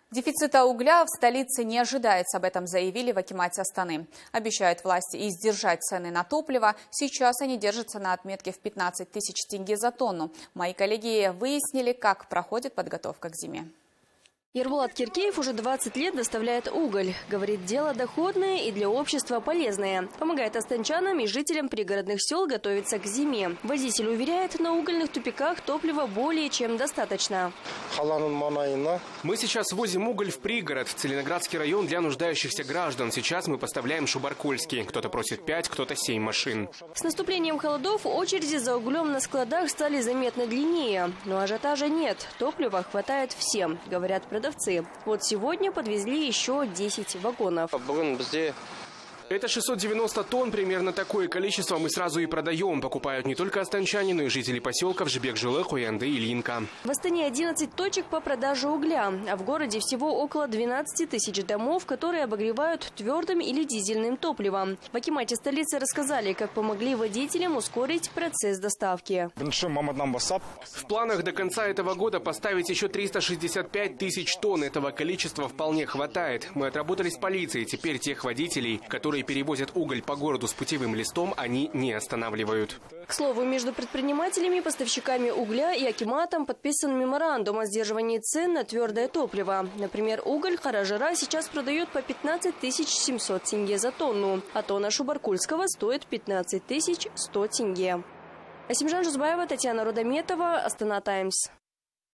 Дефицита угля в столице не ожидается, об этом заявили в акимате Астаны. Обещают власти и сдержать цены на топливо. Сейчас они держатся на отметке в 15 тысяч тенге за тонну. Мои коллеги выяснили, как проходит подготовка к зиме. Ербулат Киркеев уже 20 лет доставляет уголь. Говорит, дело доходное и для общества полезное. Помогает астанчанам и жителям пригородных сел готовиться к зиме. Водитель уверяет, на угольных тупиках топлива более чем достаточно. Мы сейчас возим уголь в пригород, в Целиноградский район для нуждающихся граждан. Сейчас мы поставляем Шубаркульский. Кто-то просит 5, кто-то 7 машин. С наступлением холодов очереди за углем на складах стали заметно длиннее. Но ажиотажа нет. Топлива хватает всем, говорят продавцы. Вот сегодня подвезли еще 10 вагонов. Это 690 тонн, примерно такое количество мы сразу и продаем. Покупают не только астанчане, но и жители поселков Жибек-Жилы, Хуянды и Линка. В Астане 11 точек по продаже угля, а в городе всего около 12 тысяч домов, которые обогревают твердым или дизельным топливом. В акимате столицы рассказали, как помогли водителям ускорить процесс доставки. В планах до конца этого года поставить еще 365 тысяч тонн. Этого количества вполне хватает. Мы отработали с полицией. Теперь тех водителей, которые перевозят уголь по городу с путевым листом, они не останавливают. К слову, между предпринимателями, поставщиками угля и акиматом подписан меморандум о сдерживании цен на твердое топливо. Например, уголь Харажира сейчас продает по 15 700 тенге за тонну, а тонна Шубаркульского стоит 15 100 тенге. Асимжан Жузбаева, Татьяна Рудометова, Астана Таймс.